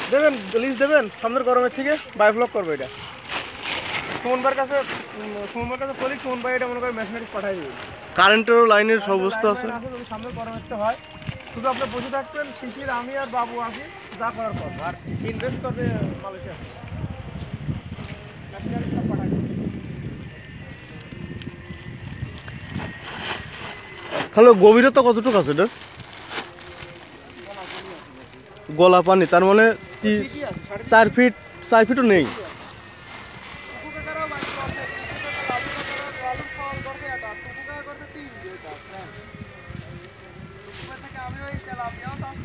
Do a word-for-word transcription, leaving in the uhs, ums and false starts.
দেবেন লিস্ট দেবেন সামনের গরমের থেকে বায়োফ্লক করবে এটা সুমনবার কাছে সুমনবার কাছে বলি সুমন ভাই এটা মনে করে মেশিনারি পাঠাই দেবে কারেন্টেরও লাইনের সমস্যা আছে যদি সামনের গরমেরটা হয় শুধু আপনি বসে থাকবেন শিশির আমি আর বাবু আছি যা করার পর আর ইনভেস্ট করবে মালয়েশিয়া মেশিনারি সব পাঠাই দেবে হ্যালো গভীরতা কতটুকু আছে এটা গলা পানি তার মানে কি চার ফিট চার ফিটও নেই আমি ওই তেলাপিয়াও